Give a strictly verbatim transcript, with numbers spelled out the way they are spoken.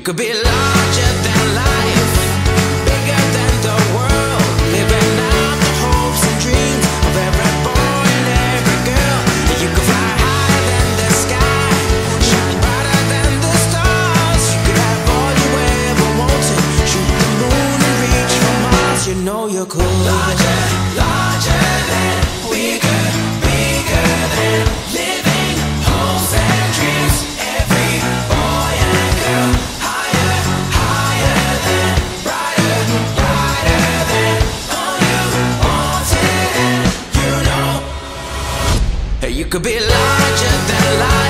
could be larger than life, bigger than the world, living out the hopes and dreams of every boy and every girl. You could fly higher than the sky, shine brighter than the stars. You could have all you ever wanted, shoot the moon and reach for Mars. You know you could. Larger, larger than, bigger, bigger than, living hopes and dreams. Every boy and girl, higher, higher than, brighter, brighter than, all you wanted, and you know, hey, you could be larger than life.